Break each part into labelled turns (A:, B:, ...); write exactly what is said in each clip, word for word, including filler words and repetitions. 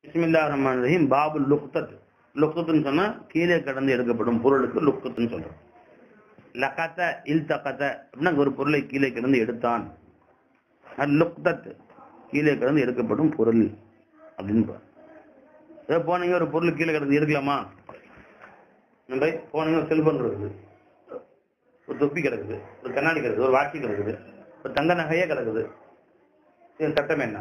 A: பிஸ்மில்லாஹிர் ரஹ்மானிர் ரஹீம். பாபுல் லுக்தத். லுக்தத்துன்னு சொன்னா கீழே கடந்து எடுக்கப்படும் பொருளுக்கு லுக்தத்துன்னு சொல்றோம். லகத இல்தகத அப்படின்னா ஒரு பொருளை கீழே கிடந்து எடுத்தான். லுக்தத் கீழே கிடந்து எடுக்கப்படும் பொருள் அப்படின்னு. ஏதோ போனீங்க ஒரு பொருள் கீழே கிடந்து எடுக்கலாமா? போனீங்க ஒரு செல்போன் இருக்குது, ஒரு தொப்பி கிடக்குது, ஒரு கண்ணாடி கிடக்குது, ஒரு வாட்சி கிடக்குது, ஒரு தங்க நகையே கிடக்குது. இதன் சட்டம் என்ன?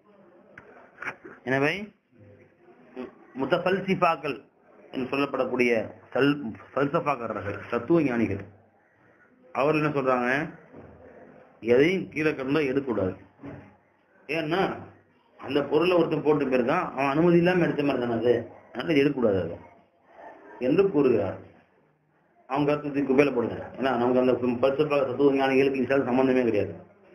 A: எனவே முத்தஃபல்சிஃபாக்கள் என்று சொல்லப்படக்கூடிய ஃபல்சஃபாக்காரர்கள், தத்துவ ஞானிகள், அவர் என்ன சொல்றாங்க? எதையும் கீழே கிடந்தா எடுக்கக்கூடாது. ஏன்னா அந்த பொருளை ஒருத்தன் போட்டு போயிருக்கான், அவன் அனுமதி இல்லாம எடுத்த மாதிரி தானே அது, அதனால எடுக்கக்கூடாது அதை என்று கூறுகிறார். அவங்க கருத்து குப்பையில போடுங்க. ஏன்னா நமக்கு அந்த பல்சஃபா தத்துவ ஞானிகளுக்கு இசால் சம்பந்தமே கிடையாது.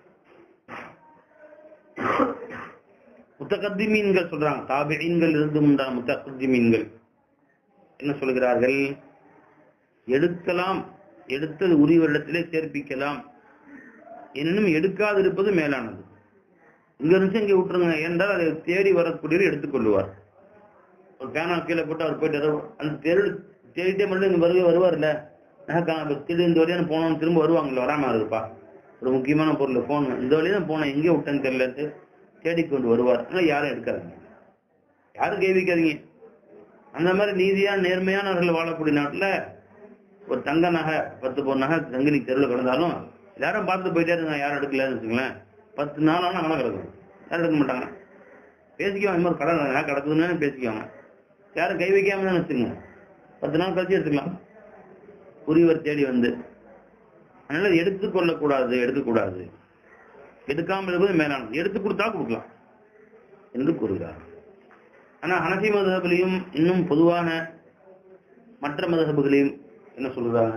A: முத்தகத்திமீன்கள் சொல்றாங்க, தாபிஈன்கள் இருந்து உண்டான முத்தகத்திமீன்கள் என்ன சொல்கிறார்கள்? எடுக்கலாம், எடுத்தது உரியவரிடத்திலே சேர்ப்பிக்கலாம், எனினும் எடுக்காது இருப்பது மேலானது. இங்க இருந்து இங்க விட்டுருங்க என்றால் அதை தேடி வரக்கூடியவர் எடுத்துக்கொள்வார். ஒரு பேனா கீழே போட்டு அவர் போயிட்டு அந்த தேடி தேடிட்டே மட்டும் இங்க வருவே வருவார்ல, திடீர் இந்த வழியான போனோம் திரும்ப வருவாங்கல்ல, வராம இருப்பா. ஒரு முக்கியமான பொருள் போன், இந்த வழியா தான் போனேன், எங்கே விட்டேன்னு தெரியலன்ட்டு தேடிக்கொண்டு வருவார். ஆனால் யாரும் எடுக்காதீங்க, யாரும் கேவிக்காதீங்க. அந்த மாதிரி நீதியா நேர்மையானவர்கள் வாழக்கூடிய நாட்டில் ஒரு தங்க நகை, பத்து பொன் நகை தங்கினி தெருவில் கிடந்தாலும் எல்லாரும் பார்த்து போயிட்டே இருங்க, யாரும் எடுக்கலன்னு வச்சுங்களேன். பத்து நாளான கணக்கு கிடக்கும், யாரும் எடுக்க மாட்டாங்க. பேசிக்குவாங்க, இந்த மாதிரி கடை நகை கிடக்குதுன்னு பேசிக்குவாங்க. யாரும் கை வைக்காம தான் வச்சுக்கோங்க, பத்து நாள் கழிச்சு எடுத்துக்கலாம் உரியவர் தேடி வந்து. அதனால எடுத்துக்கொள்ளக்கூடாது, எடுக்கக்கூடாது, எடுக்காமல் இருப்பது மேலானது. எடுத்து கொடுத்தா கொடுக்கலாம் என்று கூறுகிறார். ஆனா ஹனஃபி மதுஹபிலையும் இன்னும் பொதுவான மற்ற மதுஹபுகளையும் என்ன சொல்றாங்க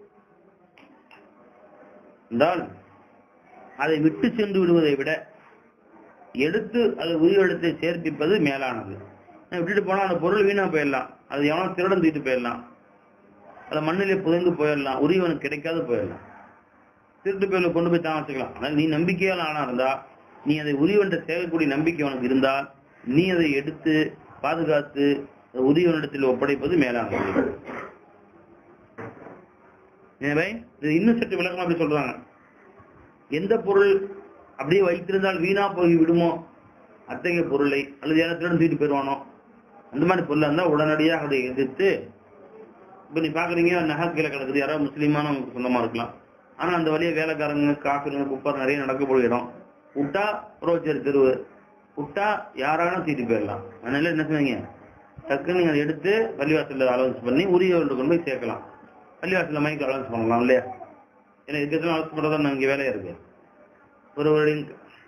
A: என்றால், அதை விட்டு சென்று விடுவதை விட எடுத்து அது உரிய இடத்தை சேர்ப்பிப்பது மேலானது. விட்டுட்டு போனா அந்த பொருள் வீணா போயிடலாம், அது எவனோ திருடன் தூக்கிட்டு போயிடலாம், அதை மண்ணிலே புதைந்து போயிடலாம், உரியவனுக்கு கிடைக்காது போயிடலாம், திருட்டு பேர்ல கொண்டு போய் தான் வச்சுக்கலாம். ஆனால் நீ நம்பிக்கையால் ஆனா இருந்தா, நீ அதை உரியவன்றை சேர்க்கக்கூடிய நம்பிக்கை உனக்கு இருந்தால், நீ அதை எடுத்து பாதுகாத்து உரியவனிடத்தில் ஒப்படைப்பது மேலானது. எனவே இது இன்னும் சற்று விளக்கமா அப்படி சொல்றாங்க. எந்த பொருள் அப்படியே வைத்திருந்தால் வீணா போய் விடுமோ அத்தகைய பொருளை, அல்லது யாரத்திடம் தூக்கிட்டு போயிடுவானோ அந்த மாதிரி பொருளா இருந்தா உடனடியாக அதை எதிர்த்து, இப்ப நீ பாக்குறீங்க நகை கீழே கிடக்குது, யாராவது முஸ்லீமான சொந்தமா இருக்கலாம், ஆனா அந்த வழியை வேலைக்காரங்க காஃபிங்க குப்பர் நிறைய நடக்கக்கூடிய இடம், விட்டா ரோச்சர் தெருவு, விட்டா யாராலும் தூக்கிட்டு போயிடலாம். அதனால என்ன செய்வீங்க, டக்குன்னு நீங்க அதை எடுத்து பள்ளிவாசல்ல அலவன்ஸ் பண்ணி உரியவர்கள் கொண்டு போய் சேர்க்கலாம். பள்ளிவாசல்ல மைக்கு அலவன்ஸ் பண்ணலாம் இல்லையா? ஏன்னா இதுக்கெல்லாம் அலவன்ஸ் பண்றதா நமக்கு வேலையா இருக்கு. ஒருவரின்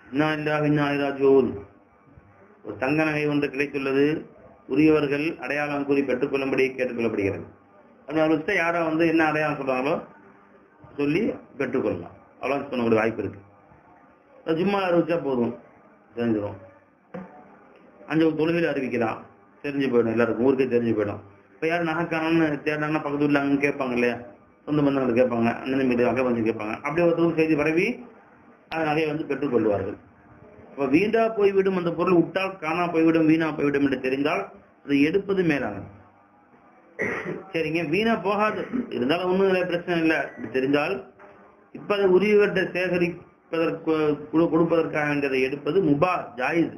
A: ஒரு தங்க நகை ஒன்று கிடைத்துள்ளது, உரியவர்கள் அடையாளம் கூறி பெற்றுக்கொள்ளும்படி கேட்டுக்கொள்ளப்படுகிறது. அப்படி யாரோ வந்து என்ன அடையாளம் சொல்றாங்களோ சொல்லி பெற்றுக்கொள்ளலாம், அலவன்ஸ் பண்ணக்கூடிய வாய்ப்பு இருக்கு. ஜும்மா அறிவிச்சா போதும், தெரிஞ்சிடும். அஞ்சு தொழுகையில் அறிவிக்கலாம், தெரிஞ்சு போயிடும், எல்லாருக்கும் ஊருக்கே தெரிஞ்சு போயிடும். இப்போ யாரும் நகைக்கானு தேடானா பக்கத்து வீட்டில் அங்கே கேட்பாங்க இல்லையா, சொந்த பந்தங்கள் கேட்பாங்க, அண்ணன் வீடு அகை வந்து கேட்பாங்க. அப்படியே ஒருத்தருக்கு செய்தி பரவி அந்த நகையை வந்து பெற்றுக்கொள்வார்கள். இப்போ வீணா போய்விடும் அந்த பொருள், விட்டால் காணா போய்விடும், வீணா போய்விடும் என்று தெரிந்தால் அதை எடுப்பது மேலானது. சரிங்க, வீணா போகாது இருந்தாலும் ஒன்றும் பிரச்சனை இல்லை தெரிஞ்சால், இப்ப அதை உரியவர்கிட்ட சேகரிப்பதற்கு கொடுப்பதற்காக வேண்டியதை எடுப்பது முபா, ஜாயிஸ்.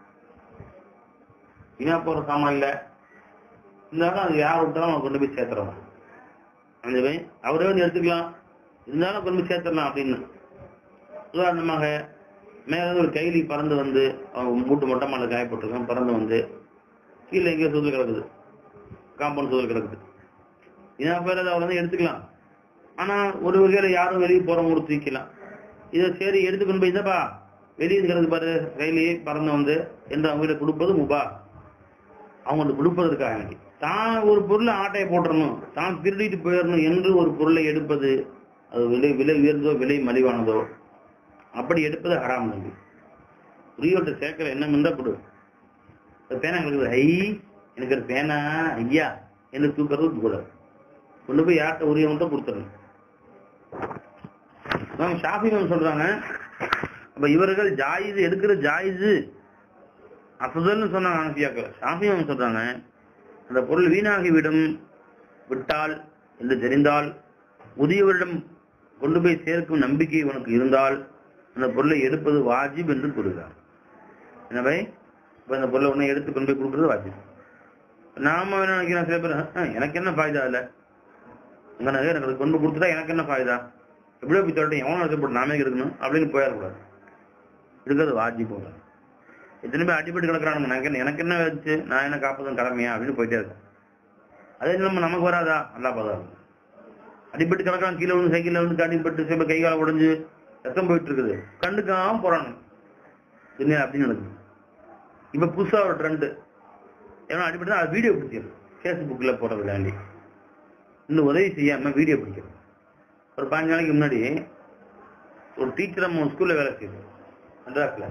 A: வீணா போற சாமான் இல்லை இருந்தாலும் அது யார் விட்டாலும் அவன் கொண்டு போய் சேர்த்துறோம். அந்த அவரே வந்து எடுத்துக்கலாம், இருந்தாலும் கொண்டு போய் சேர்த்துடலாம் அப்படின்னு. உதாரணமாக மேல ஒரு கைலி பறந்து வந்து அவன் மூட்டு மொட்டை மாலை காயப்பட்டிருக்கான், பறந்து வந்து கீழே எங்கேயோ சூழல் கிடக்குது, காம்பவுண்ட் சூழல் கிடக்குது, இதா பேர் அதை வந்து எடுத்துக்கலாம். ஆனா ஒரு வகையில யாரும் வெளியே போறவங்க தூக்கலாம். இதை சரி எடுத்துக்கொண்டு போய் இதப்பா வெளியே கிடக்கு பாரு கைலியே பறந்து வந்து என்று அவங்ககிட்ட கொடுப்பது முபா. அவங்களுக்கு கொடுப்பதற்காக வேண்டி தான் ஒரு பொருளை ஆட்டையை போட்டுறணும், தான் திருடிட்டு போயிடணும் என்று ஒரு பொருளை எடுப்பது, அது விலை விலை உயர்ந்தோ விலை மலிவானதோ அப்படி எடுப்பது ஹராம். நம்பி உரியவற்றை சேர்க்கிற எண்ணம் இருந்தா கொடு. பேனா கிடக்குது, ஐ எனக்கு ஒரு பேனா ஐயா என்று தூக்கிறது கூட கொண்டு போய் யார்கிட்ட உரியவன்ட்ட கொடுத்துடணும். ஷாஃபி சொல்றாங்க, அப்ப இவர்கள் ஜாயிஸ் எடுக்கிற ஜாயிஸ் அஃதல்னு சொன்னாங்க ஹனஃபியாக்கள். ஷாஃபியும் சொல்றாங்க அந்த பொருள் வீணாகிவிடும் விட்டால் என்று தெரிந்தால் முதியவரிடம் கொண்டு போய் சேர்க்கும் நம்பிக்கை உனக்கு இருந்தால் அந்த பொருளை எடுப்பது வாஜிப் என்று கூறுகிறார். எனவே இப்ப அந்த பொருளை உடனே எடுத்து கொண்டு போய் கொடுக்குறது வாஜிப். நாம என்ன நினைக்கிறோம், சில பேர் எனக்கு என்ன ஃபாய்தா இல்லை, உங்க நகை எனக்கு கொண்டு கொடுத்துட்டா எனக்கு என்ன ஃபாய்தா, எப்படியோ போய் சொல்லிட்டு எவனும் நடத்தப்பட்டு நாமே எடுக்கணும் அப்படின்னு போயிடக்கூடாது. எடுக்கிறது வாஜிப் போக. எத்தனை பேர் அடிபட்டு கிடக்குறானுங்க, எனக்கு என்ன எனக்கு என்ன வச்சு நான் என்ன காப்பதும் கடமையா அப்படின்னு போயிட்டே இருக்கேன். அதே நம்ம நமக்கு வராதா நல்லா பார்த்தா அடிபட்டு கிடக்கான், கீழே வந்து சைக்கிள்ல வந்து அடிபட்டு சில கை கால உடஞ்சு ரத்தம் போயிட்டு இருக்குது, கண்டுக்காம போறாங்க என்ன அப்படின்னு நடக்குது. இப்ப புதுசா ஒரு ட்ரெண்டு ஏன்னா அடிபட்டு அது வீடியோ பிடிக்கிறது, ஃபேஸ்புக்ல போடுறது வேண்டி இந்த உதவி செய்யாம வீடியோ பிடிக்கிறது. ஒரு பதினஞ்சு நாளைக்கு முன்னாடி ஒரு டீச்சர் அம்மா ஸ்கூல்ல வேலை செய்யுது மெட்ராஸ்ல.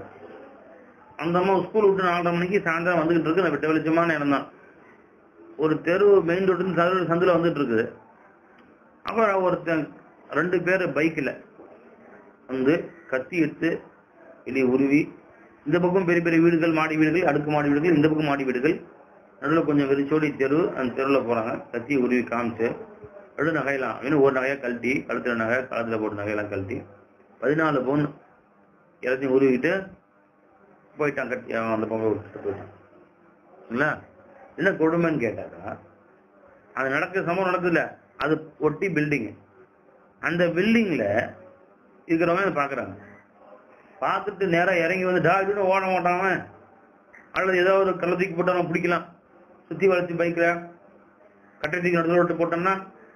A: அந்த அம்மா ஸ்கூல் விட்டு நாலரை மணிக்கு சாயந்தரம் வந்துகிட்டு இருக்கு. வெட்ட வெளிச்சமான நேரம் தான். ஒரு தெரு மெயின் ரோடு சந்தில வந்துட்டு இருக்குது. அப்புறம் ஒருத்தன் ரெண்டு பேர் பைக்கில் வந்து கத்தி எடுத்து வெளியே உருவி, இந்த பக்கம் பெரிய பெரிய வீடுகள், மாடி வீடுகள், அடுக்கு மாடி வீடுகள், இந்த பக்கம் மாடி வீடுகள், நடுவில் கொஞ்சம் வெறிச்சோடி தெரு, அந்த தெருவில் போறாங்க. கத்தியை உருவி காமிச்சு ரெண்டு நகையெல்லாம் இன்னும் ஒரு நகையா கழட்டி, கழுத்துல நகை கழுத்துல போட்டு நகையெல்லாம் கழட்டி பதினாலு பவுன் எல்லாத்தையும் உருவிட்டு போயிட்டான். கட்டி அந்த பொங்கல் விட்டுட்டு போயிட்டான். இல்லைங்களா? என்ன கொடுமைன்னு கேட்டாக்கா, அது நடக்குது, சம்பவம் நடக்குதுல்ல, அது ஒட்டி பில்டிங். அந்த பில்டிங்ல இருக்கிறவங்க பாக்குறாங்க. பார்த்துட்டு நேரம் இறங்கி வந்து டா இதுன்னு ஓட மாட்டாம, அல்லது ஏதோ ஒரு கள்ளத்துக்கு போட்டவங்க பிடிக்கலாம், சுத்தி வளைச்சு பைக்ல கட்டத்துக்கு நடுவில் விட்டு போட்டோம்னா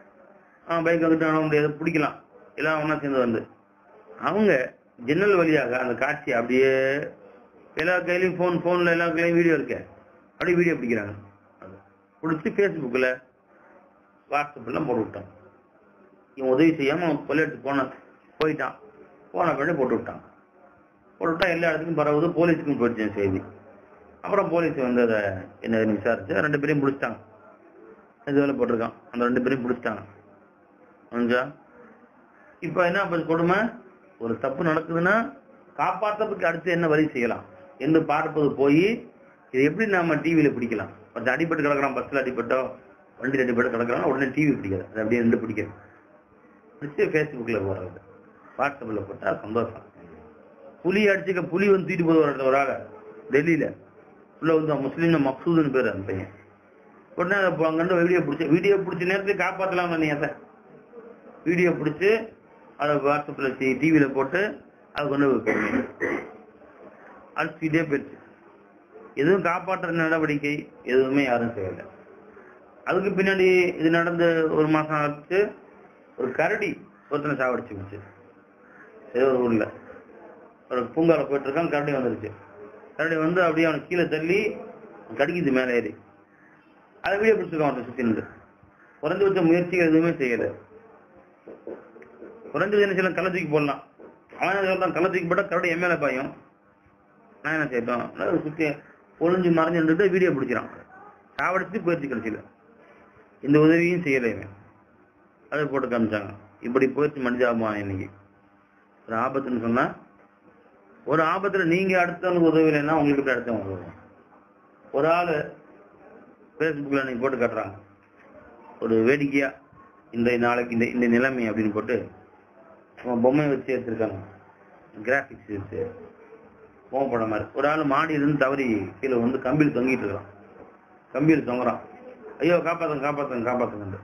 A: பைக் வந்துட்டு ஆன முடியாது, பிடிக்கலாம். எல்லாம் ஒன்னா சேர்ந்து வந்து அவங்க ஜன்னல் வழியாக அந்த காட்சி அப்படியே எல்லா கையிலையும் போன் போன்ல எல்லா கையிலையும் வீடியோ இருக்க, அப்படியே வீடியோ பிடிக்கிறாங்க. பிடிச்சி ஃபேஸ்புக்கில் வாட்ஸ்அப்லாம் போட்டு விட்டான். இவன் உதவி செய்யாமல் அவன் கொலை எடுத்து போன போயிட்டான். போன பின்னாடி போட்டு விட்டான். போட்டு விட்டா எல்லா இடத்துக்கும் பரவுது, போலீஸுக்கும் போயிடுச்சு செய்தி. அப்புறம் போலீஸ் வந்து அதை என்ன விசாரிச்சு ரெண்டு பேரையும் பிடிச்சிட்டாங்க. இது வேலை போட்டிருக்கான், அந்த ரெண்டு பேரையும் பிடிச்சிட்டாங்க. புரிஞ்சா? இப்போ என்ன பண்ண கொடுமை, ஒரு தப்பு நடக்குதுன்னா காப்பாற்றத்துக்கு அடுத்து என்ன வழி செய்யலாம் என்று பார்ப்பது போய் இது எப்படி நாம டிவியில பிடிக்கலாம். கொஞ்சம் அடிபட்டு கிடக்கிறான், பஸ்ல அடிபட்டோ வண்டியில் அடிபட்டு கிடக்கிறான், உடனே டிவி பிடிக்காது, அது அப்படியே ரெண்டு பிடிக்காது. பிடிச்சி ஃபேஸ்புக்ல போடுறது, வாட்ஸ்அப்ல போட்டா சந்தோஷம். புலி அடிச்சுக்க, புலி வந்து தூக்கிட்டு போது ஒரு ஒரு ஆள டெல்லியில உள்ள வந்து முஸ்லீம் மக்சூதுன்னு பேர் அந்த பையன். உடனே அங்கே வீடியோ பிடிச்சி வீடியோ பிடிச்ச நேரத்துக்கு காப்பாற்றலாம் நீ அதை வீடியோ பிடிச்சி அதை வாட்ஸ்அப்ல டிவியில போட்டு அதை கொண்டு அடிச்சுக்கிட்டே போயிடுச்சு. எதுவும் காப்பாற்ற நடவடிக்கை எதுவுமே யாரும் செய்யலை. அதுக்கு பின்னாடி இது நடந்து ஒரு மாசம் ஆச்சு, ஒரு கரடி ஒருத்தனை சாவடிச்சு போச்சு. ஏதோ ஒரு ஊர்ல ஒரு பூங்கால போயிட்டு இருக்கான், கரடி வந்துருச்சு. கரடி வந்து அப்படியே அவனை கீழே தள்ளி கடிக்குது மேலே ஏறி. அதை வீடியோ பிடிச்சிருக்கான் அவனை சுத்தி நின்று. குறைஞ்சபட்ச முயற்சிகள் எதுவுமே செய்யலை. குறைஞ்சது என்ன செய்யலாம், கள்ளத்துக்கு போடலாம். அவன் என்ன சொல்றான், கள்ளத்துக்கு போட்டா கரடி என் மேல பாயும், நான் என்ன செய்யட்டோம் சுத்தி ஒளிஞ்சு மறைஞ்சு நின்றுட்டு வீடியோ பிடிக்கிறான். சாவடிச்சுட்டு போயிடுச்சு கடைசியில. இந்த உதவியும் செய்யலையுமே. அதை போட்டு காமிச்சாங்க. இப்படி போயிடுச்சு மனிதாபம். இன்னைக்கு ஒரு ஆபத்துன்னு சொன்னா, ஒரு ஆபத்துல நீங்க அடுத்தவனுக்கு உதவிலைன்னா உங்களுக்கு எப்படி அடுத்தவங்க உதவும்? ஒரு ஆளு பேஸ்புக்ல நீங்க போட்டு காட்டுறாங்க ஒரு வேடிக்கையா, இந்த நாளைக்கு இந்த இந்த நிலைமை அப்படின்னு போட்டு பொம்மை வச்சு எடுத்திருக்காங்க, கிராபிக்ஸ் வச்சு பொம்மை போட மாதிரி. ஒரு ஆள் மாடியிலிருந்து தவறி கீழே வந்து கம்பியில் தொங்கிட்டு இருக்கான். கம்பியில் தொங்குறான். ஐயோ காப்பாத்துங்க காப்பாத்துங்க காப்பாத்துங்க.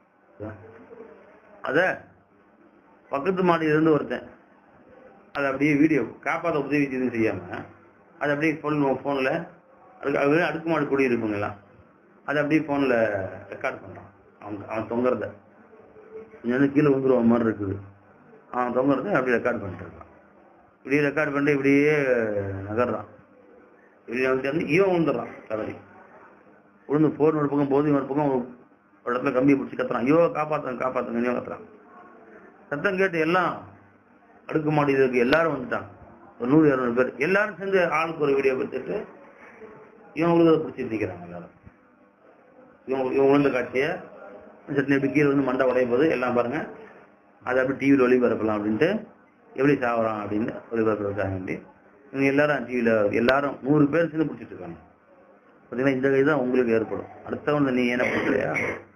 A: அத பக்கத்து மாடியிலிருந்து ஒருத்தன் அதை அப்படியே வீடியோ காப்பாற்ற உதவி எதுவும் செய்யாம அதை அப்படியே போன் போன்ல அதுக்கு அடுக்குமாடி கூடி இருக்குங்களா, அதை அப்படியே போன்ல ரெக்கார்ட் பண்றான். அவன் அவன் தொங்குறத வந்து கீழே வந்துருவ மாதிரி இருக்குது. அவன் தொங்குறத அப்படியே ரெக்கார்ட் பண்ணிட்டு இருக்கான். இப்படியே ரெக்கார்ட் பண்ணிட்டு இப்படியே நகர்றான். இப்படியே வந்து இவன் விழுந்துடுறான். தவறி விழுந்து போன் ஒரு பக்கம் போது ஒரு பக்கம் ஒரு இடத்துல கம்பியை பிடிச்சி கத்துறான். ஐயோ காப்பாத்துங்க காப்பாத்துங்க கத்துறான். சத்தம் கேட்டு எல்லாம் அடுக்குமாடி இருக்கு எல்லாரும் வந்துட்டாங்க. ஒரு நூறு இருநூறு பேர் எல்லாரும் சேர்ந்து ஆளுக்கு ஒரு வீடியோ எடுத்துட்டு இவன் உழுத பிடிச்சி நிற்கிறாங்க. எல்லாரும் இவங்க இவங்க உழுந்த காட்சியை சட்னி எப்படி கீழே வந்து மண்டை உடையும் போது எல்லாம் பாருங்க, அதை அப்படி டிவியில் ஒளிபரப்பலாம் அப்படின்ட்டு எப்படி சாவறான் அப்படின்னு ஒளிபரப்புறதுக்காக வேண்டி நீங்க எல்லாரும் டிவியில எல்லாரும் நூறு பேர் சேர்ந்து பிடிச்சிட்டு இருக்காங்க. பார்த்தீங்கன்னா இந்த கை தான் உங்களுக்கு ஏற்படும். அடுத்தவன் நீ என்ன பிடிக்கலையா?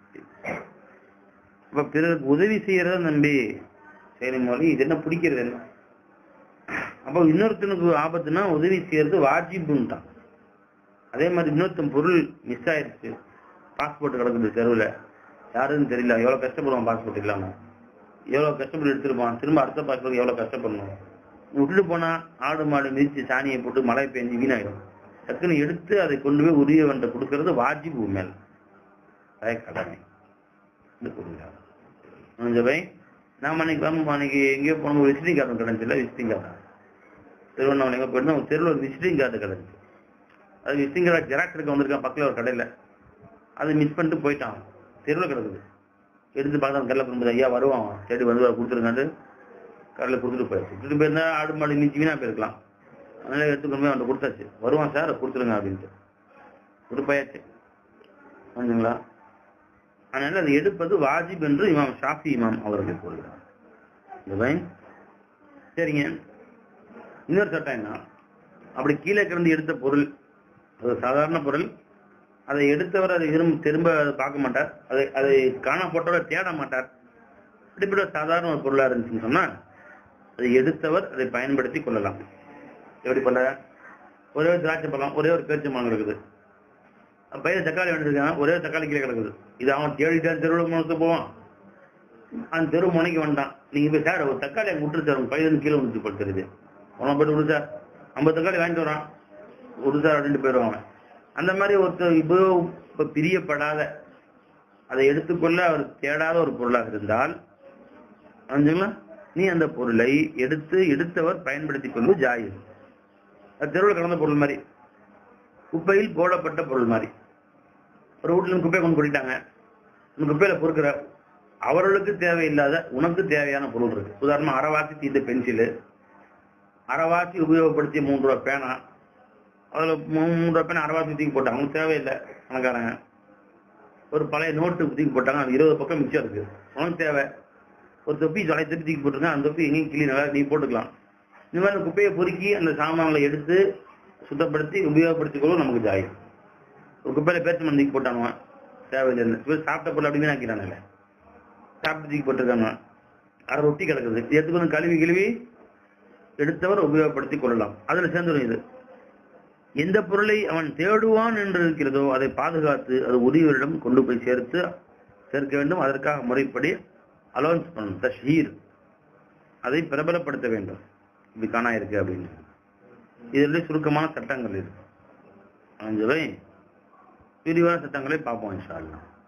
A: அப்ப பிறருக்கு உதவி செய்யறத நம்பி செய்யணும் போது இது என்ன பிடிக்கிறது என்ன? அப்போ இன்னொருத்தனுக்கு ஆபத்துனா உதவி செய்யறது வாஜிபுன்ட்டான். அதே மாதிரி இன்னொருத்தன் பொருள் மிஸ் ஆயிருச்சு, பாஸ்போர்ட் கிடக்குது தெருவில், யாருன்னு தெரியல, எவ்வளவு கஷ்டப்படுவான் பாஸ்போர்ட் இல்லாம, எவ்வளவு கஷ்டப்பட்டு எடுத்துருப்பான், திரும்ப அடுத்த பாஸ்போர்ட் எவ்வளவு கஷ்டப்படணும். விட்டுட்டு போனா ஆடு மாடு மிதிச்சு சாணியை போட்டு மழை பெஞ்சு வீணாயிடும். டக்குன்னு எடுத்து அதை கொண்டு போய் உரியவன்ட்ட கொடுக்கறது வாஜிபு மேல் கடமை. நாம அன்னைக்கு அன்னைக்கு எங்கேயோ போன ஒரு விசிட்டிங் கார்டு கிடைச்சில்ல, விசிட்டிங் கார்டு திருவண்ணாமலை எங்க போயிட்டு ஒரு தெருவில் ஒரு விசிட்டிங் கார்டு கிடைச்சு. அது விசிட்டிங் கார்டு ஜெராக்ஸ் எடுக்க வந்திருக்கான் பக்கத்தில் ஒரு கடையில், அதை மிஸ் பண்ணிட்டு போயிட்டான். தெருவில் கிடக்குது. எடுத்து பார்த்தா கடையில் போகும்போது ஐயா வருவான் தேடி வந்து கொடுத்துருக்காண்டு கடையில் கொடுத்துட்டு போயிடுச்சு. கொடுத்துட்டு போயிருந்தா ஆடு மாடு நீச்சி வீணா போயிருக்கலாம். அதனால எடுத்துக்கொண்டு போய் அவன்கிட்ட கொடுத்தாச்சு. வருவான் சார் கொடுத்துருங்க அப்படின்ட்டு ஒரு போயாச்சு. வந்துங்களா? அதனால அதை எடுப்பது வாஜிப் என்று இமாம் ஷாஃபி இமாம் அவர்கள் கூறுகிறார். சரிங்க. இன்னொரு சட்டம் என்ன, அப்படி கீழே கிடந்து எடுத்த பொருள் அது சாதாரண பொருள், அதை எடுத்தவர் அதை திரும்ப திரும்ப பார்க்க மாட்டார், அதை அதை காணப்பட்டவரை தேட மாட்டார். இப்படிப்பட்ட சாதாரண ஒரு பொருளா இருந்துச்சுன்னு சொன்னா அதை எடுத்தவர் அதை பயன்படுத்தி கொள்ளலாம். எப்படி பண்ண? ஒரே ஒரு திராட்சை பழம், ஒரே ஒரு பேரிச்சை பழம் கிடக்குது, பயிர் தக்காளி வேண்டியிருக்காங்க, ஒரே ஒரு தக்காளி கீழே கிடக்குது. இது அவன் தேடிட்டா தெருவில் முனைக்கு போவான். அந்த தெரு முனைக்கு வந்தான். நீங்க போய் சார் ஒரு தக்காளி அங்கே விட்டுரு சார், உங்க பயிர் கீழே விட்டு படுத்துருது, உன போயிட்டு விடு சார், ஐம்பது தக்காளி வாங்கிட்டு வரான் விடு சார் அப்படின்ட்டு போயிடுவாங்க. அந்த மாதிரி ஒருத்தர் இப்போ இப்போ பிரியப்படாத அதை எடுத்துக்கொள்ள அவர் தேடாத ஒரு பொருளாக இருந்தால் நீ அந்த பொருளை எடுத்து எடுத்தவர் பயன்படுத்திக் கொள்வது ஜாயிஸ். அது தெருவில் கலந்த பொருள் மாதிரி, குப்பையில் போடப்பட்ட பொருள் மாதிரி. ஒரு வீட்டுல குப்பையை கொண்டு போட்டாங்க, இந்த குப்பையில பொறுக்கிற அவர்களுக்கு தேவையில்லாத உனக்கு தேவையான பொருள் இருக்கு. உதாரணமா அரைவாசி தீர்ந்த பென்சிலு, அரைவாசி உபயோகப்படுத்திய மூன்று ரூபாய் பேனா, அதுல மூன்று ரூபாய் பேனா அரைவாசி தூக்கி போட்டாங்க, அவங்களுக்கு தேவையில்லை பணக்காரங்க. ஒரு பழைய நோட்டு தூக்கி போட்டாங்க, அது இருபது பக்கம் மிச்சம் இருக்கு, உனக்கு தேவை. ஒரு தொப்பி தொலை தொப்பி தூக்கி போட்டிருக்கேன், அந்த தொப்பி எங்கேயும் கிளி நல்லா நீ போட்டுக்கலாம். இந்த மாதிரி குப்பையை பொறுக்கி அந்த சாமான்களை எடுத்து சுத்தப்படுத்தி உபயோகப்படுத்திக் கொள்ளும் நமக்கு ஜாய். ஒரு குப்பையில பேச்சு மண் தூக்கி போட்டானுவான், தேவையில்லை. சாப்பிட்ட பொருள் அப்படின்னு ஆக்கிறானுல்ல, சாப்பிட்டு தூக்கி போட்டிருக்காங்க, அரை ரொட்டி கிடக்குது, எடுத்துக்கொண்டு கழுவி கழுவி எடுத்தவர் உபயோகப்படுத்திக் கொள்ளலாம். அதுல சேர்ந்துடும். இது எந்த பொருளை அவன் தேடுவான் என்று இருக்கிறதோ அதை பாதுகாத்து அது உரியவரிடம் கொண்டு போய் சேர்த்து சேர்க்க வேண்டும். அதற்காக முறைப்படி அலோன்ஸ் பண்ணணும், தஷ்ஹீர், அதை பிரபலப்படுத்த வேண்டும். இப்படி காணா இருக்கு அப்படின்னு இதனுடைய சுருக்கமான சட்டங்கள் இருக்கு. விரிவான சட்டங்களை பார்ப்போம் இன்ஷா அல்லாஹ்.